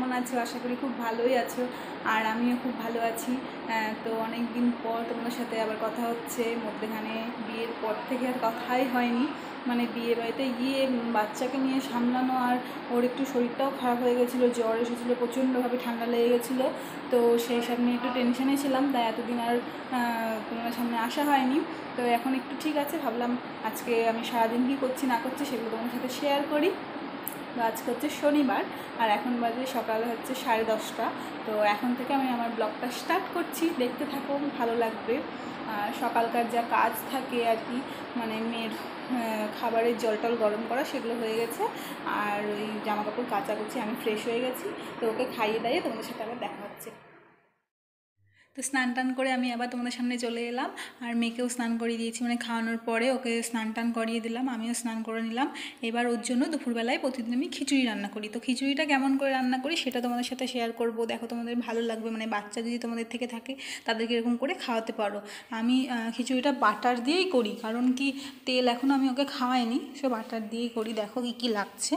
কেমন আছো? আশা করি খুব ভালোই আছো, আর আমিও খুব ভালো আছি। তো অনেক দিন পর তোমাদের সাথে আবার কথা হচ্ছে। মধ্যেখানে বিয়ের পর থেকে আর কথাই হয়নি। মানে বিয়ে বাড়িতে গিয়ে বাচ্চাকে নিয়ে সামলানো, আর ওর একটু শরীরটাও খারাপ হয়ে গেছিলো, জ্বর এসেছিলো, প্রচণ্ডভাবে ঠান্ডা লেগে গেছিলো। তো সেই সব নিয়ে একটু টেনশনে ছিলাম, তাই এতদিন আর তোমাদের সামনে আসা হয়নি। তো এখন একটু ঠিক আছে, ভাবলাম আজকে আমি সারাদিন কী করছি না করছি সেগুলো তোমাদের সাথে শেয়ার করি। তো আজকে হচ্ছে শনিবার, আর এখন বাজে সকালে হচ্ছে 10:30। তো এখন থেকে আমি আমার ব্লগটা স্টার্ট করছি, দেখতে থাকো, ভালো লাগবে। সকালকার যা কাজ থাকে আর কি, মানে মেয়ের খাবারের জল টল গরম করা সেগুলো হয়ে গেছে, আর ওই জামাকাপড় কাচা করছি, আমি ফ্রেশ হয়ে গেছি। তো ওকে খাইয়ে দাইয়ে তোমাদের সাথে আবার দেখা হচ্ছে। তো স্নান টান করে আমি আবার তোমাদের সামনে চলে এলাম, আর মেয়েকেও স্নান করিয়ে দিয়েছি, মানে খাওয়ানোর পরে ওকে স্নান টান করিয়ে দিলাম, আমিও স্নান করে নিলাম। এবার ওর জন্য দুপুরবেলায় প্রতিদিন আমি খিচুড়ি রান্না করি। তো খিচুড়িটা কেমন করে রান্না করি সেটা তোমাদের সাথে শেয়ার করব, দেখো তোমাদের ভালো লাগবে। মানে বাচ্চা যদি তোমাদের থেকে থাকে তাদেরকে এরকম করে খাওয়াতে পারো। আমি খিচুড়িটা বাটার দিয়েই করি, কারণ কি তেল এখনও আমি ওকে খাওয়াইনি, সে বাটার দিয়েই করি। দেখো কী কী লাগছে।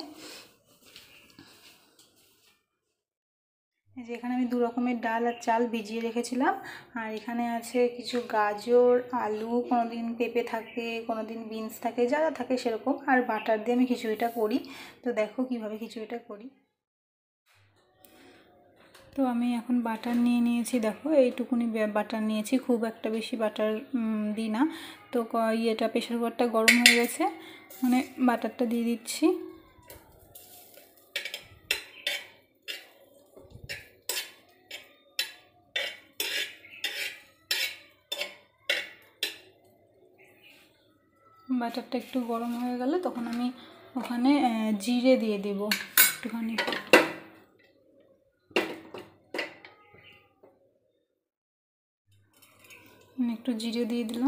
যে এখানে আমি 2 রকমের ডাল আর চাল ভিজিয়ে রেখেছিলাম, আর এখানে আছে কিছু গাজর, আলু, কোনো দিন পেঁপে থাকে, কোনো দিন বিনস থাকে, যা যা থাকে সেরকম। আর বাটার দিয়ে আমি খিচুড়িটা করি। তো দেখো কিভাবে খিচুড়িটা করি। তো আমি এখন বাটার নিয়ে নিয়েছি, দেখো এইটুকুনি বাটার নিয়েছি, খুব একটা বেশি বাটার দিই না। তো ইয়েটা প্রেশার কুকারটা গরম হয়ে গেছে, মানে বাটারটা দিয়ে দিচ্ছি। বাটারটা একটু গরম হয়ে গেলে তখন আমি ওখানে জিরে দিয়ে দেব একটুখানি। একটু জিরে দিয়ে দিলাম।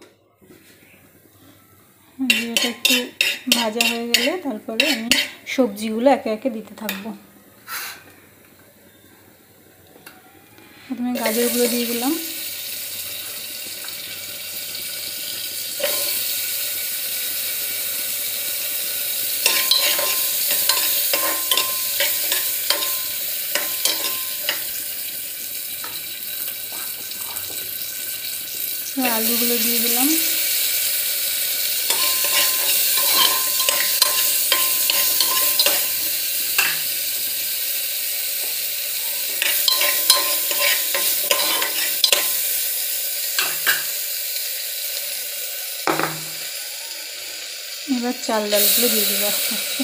জিরেটা একটু ভাজা হয়ে গেলে তারপরে আমি সবজিগুলো একে একে দিতে থাকবো। প্রথমে গাজরগুলো দিয়ে দিলাম, আলুগুলো দিয়ে দিলাম, এবার চাল ডালগুলো দিয়ে দেবো আস্তে আস্তে।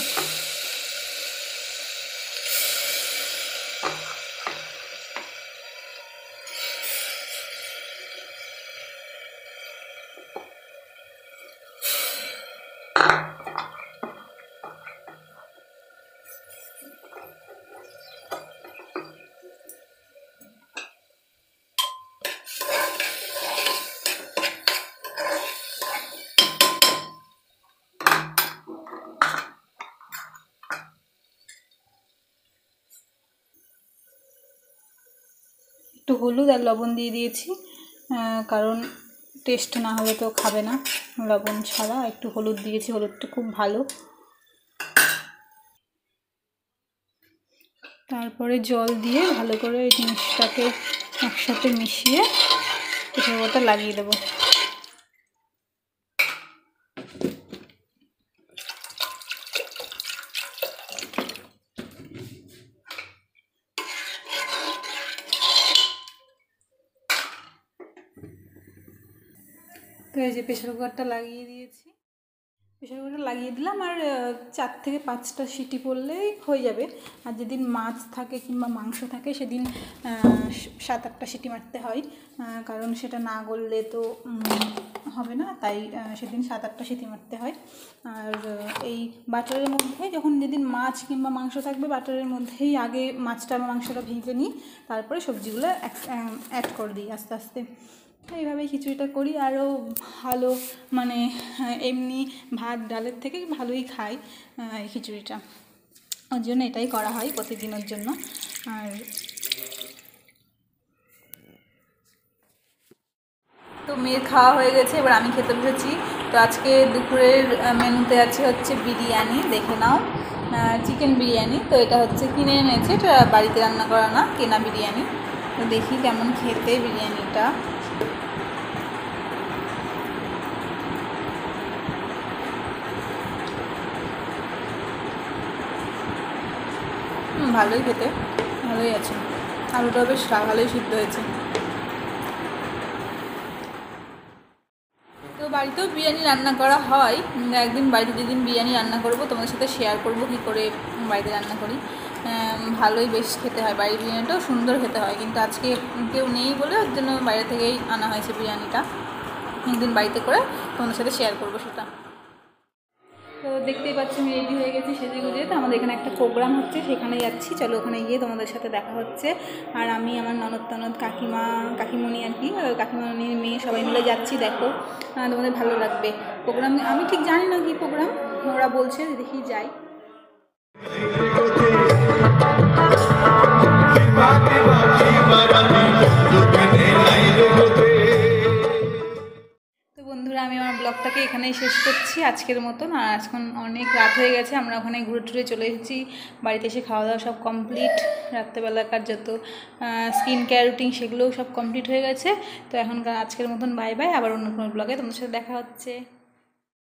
একটু হলুদ আর লবণ দিয়ে দিয়েছি, কারণ টেস্ট না হলে তো খাবে না লবণ ছাড়া। একটু হলুদ দিয়েছি, হলুদটা খুব ভালো। তারপরে জল দিয়ে ভালো করে এই জিনিসটাকে একসাথে মিশিয়ে পিঠাটা লাগিয়ে দেবো। তো এই যে প্রেশার কুকারটা লাগিয়ে দিয়েছি, প্রেশার কুকারটা লাগিয়ে দিলাম, আর 4 থেকে 5টা সিটি পড়লেই হয়ে যাবে। আর যেদিন মাছ থাকে কিংবা মাংস থাকে সেদিন 7-8টা সিটি মারতে হয়, কারণ সেটা না গললে তো হবে না, তাই সেদিন 7-8টা সিটি মারতে হয়। আর এই বাটারের মধ্যে যখন যেদিন মাছ কিংবা মাংস থাকবে, বাটারের মধ্যেই আগে মাছটা বা মাংসটা ভেজে নিই, তারপরে সবজিগুলো অ্যাড করে দিই আস্তে আস্তে। এইভাবেই খিচুড়িটা করি, আরও ভালো, মানে এমনি ভাত ডালের থেকে ভালোই খাই এই খিচুড়িটা, ওর জন্য এটাই করা হয় প্রতিদিনের জন্য। আর তো মেয়ের খাওয়া হয়ে গেছে, এবার আমি খেতে বসেছি। তো আজকে দুপুরের মেনুতে আছে হচ্ছে বিরিয়ানি, দেখে নাও। চিকেন বিরিয়ানি। তো এটা হচ্ছে কিনে এনেছে, এটা বাড়িতে রান্না করা না, কেনা বিরিয়ানি। তো দেখি কেমন খেতে বিরিয়ানিটা। ভালোই খেতে, ভালোই আছে। আলুটাও বেশ ভালোই সিদ্ধ হয়েছে। তো বাড়িতেও বিরিয়ানি রান্না করা হয়, একদিন বাড়িতে যেদিন বিরিয়ানি রান্না করব তোমাদের সাথে শেয়ার করব কী করে বাড়িতে রান্না করি। ভালোই বেশ খেতে হয়, বাড়ির বিরিয়ানিটাও সুন্দর খেতে হয়। কিন্তু আজকে কেউ নেই বলে ওর জন্য বাইরে থেকেই আনা হয়েছে বিরিয়ানিটা। একদিন বাড়িতে করে তোমাদের সাথে শেয়ার করবো সেটা। তো দেখতেই পাচ্ছি আমি রেডি হয়ে গেছি সেজে গুজে। তো আমাদের এখানে একটা প্রোগ্রাম হচ্ছে, সেখানে যাচ্ছি। চলো ওখানে গিয়ে তোমাদের সাথে দেখা হচ্ছে। আর আমি আমার ননদ কাকিমণি আর কি, কাকিমণির মেয়ে সবাই মিলে যাচ্ছি। দেখো তোমাদের ভালো লাগবে। প্রোগ্রাম আমি ঠিক জানি না কি প্রোগ্রাম, ওরা বলছে, দেখি যাই। তো বন্ধুরা, আমি আমার ব্লগটাকে এখানেই শেষ করছি আজকের মতন। আর এখন অনেক রাত হয়ে গেছে, আমরা ওখানে ঘুরে টুরে চলে এসেছি। বাড়িতে এসে খাওয়া দাওয়া সব কমপ্লিট, রাত্রেবেলাকার যত স্কিন কেয়ার রুটিন সেগুলোও সব কমপ্লিট হয়ে গেছে। তো এখন আজকের মতন বাই বাই, আবার অন্য কোনো ব্লগে তোমাদের সাথে দেখা হচ্ছে।